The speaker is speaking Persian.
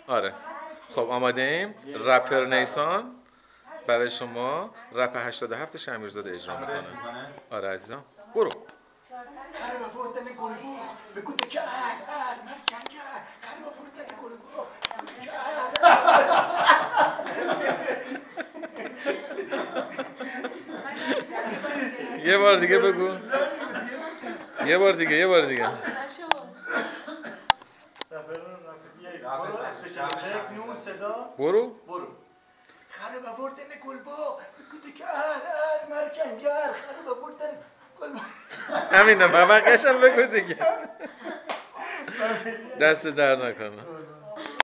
آره. خب آماده ایم. رپر نیسان برای شما رپ 87 شمیرزاده اجرا میکنه. آره عزیزم برو. یه بار دیگه بگو. یه بار دیگه. برو. خانه بردن گلبا بگوده که مرکنگر خانه بردن گلبا. همینه بقیه‌ش هم بگو دیگه. دست در نکنه.